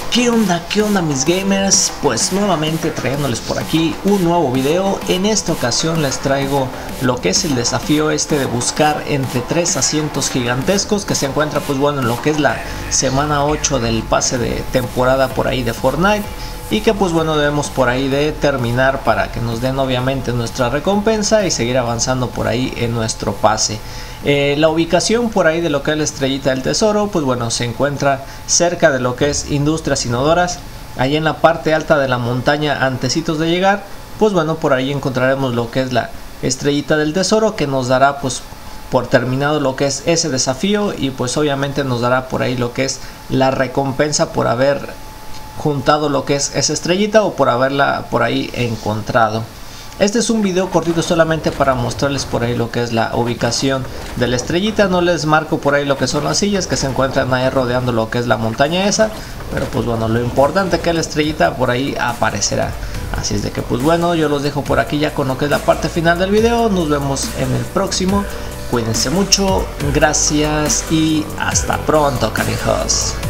¿Qué onda mis gamers? Pues nuevamente trayéndoles por aquí un nuevo video. En esta ocasión les traigo lo que es el desafío de buscar entre 3 asientos gigantescos que se encuentra pues bueno en lo que es la semana 8 del pase de temporada por ahí de Fortnite. Y que pues bueno debemos por ahí de terminar para que nos den obviamente nuestra recompensa y seguir avanzando por ahí en nuestro pase. La ubicación por ahí de lo que es la estrellita del tesoro pues bueno se encuentra cerca de lo que es Industrias Inodoras. Ahí en la parte alta de la montaña antecitos de llegar pues bueno por ahí encontraremos lo que es la estrellita del tesoro, que nos dará pues por terminado lo que es ese desafío, y pues obviamente nos dará por ahí lo que es la recompensa por haber juntado lo que es esa estrellita o por haberla por ahí encontrado. Este es un video cortito solamente para mostrarles por ahí lo que es la ubicación de la estrellita. No les marco por ahí lo que son las sillas que se encuentran ahí rodeando lo que es la montaña esa, pero pues bueno, lo importante es que la estrellita por ahí aparecerá. Así es de que pues bueno, yo los dejo por aquí ya con lo que es la parte final del video. Nos vemos en el próximo. Cuídense mucho, gracias y hasta pronto, canijos.